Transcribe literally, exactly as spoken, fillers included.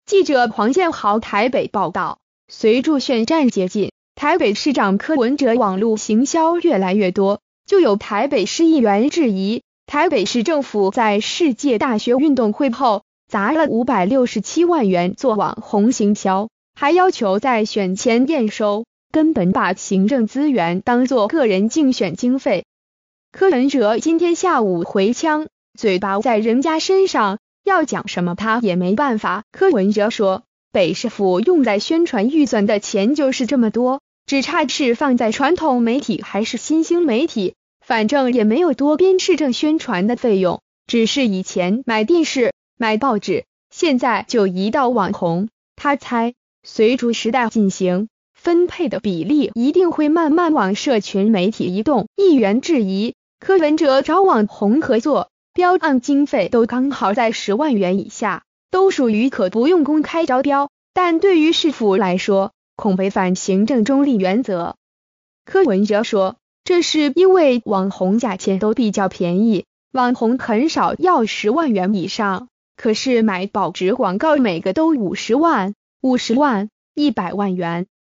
记者黄建豪台北报道，随着选战接近，台北市长柯文哲网络行销越来越多，就有台北市议员质疑，台北市政府在世界大学运动会后砸了五百六十七万元做网红行销，还要求在选前验收，根本把行政资源当作个人竞选经费。柯文哲今天下午回呛，嘴巴在人家身上，要讲什么他也没办法。柯文哲说，北市府用在宣传预算的钱就是这么多，只差是放在传统媒体还是新兴媒体，反正也没有多编市政宣传的费用，只是以前买电视、买报纸，现在就移到网红。他猜，随着时代进行，分配的比例一定会慢慢往社群媒体移动。议员质疑，柯文哲找网红合作，标案经费都刚好在十万元以下，都属于可不用公开招标，但对于市府来说，恐违反行政中立原则。柯文哲说，这是因为网红价钱都比较便宜，网红很少要十万元以上，可是买报纸广告每个都五十万、五十万、一百万元，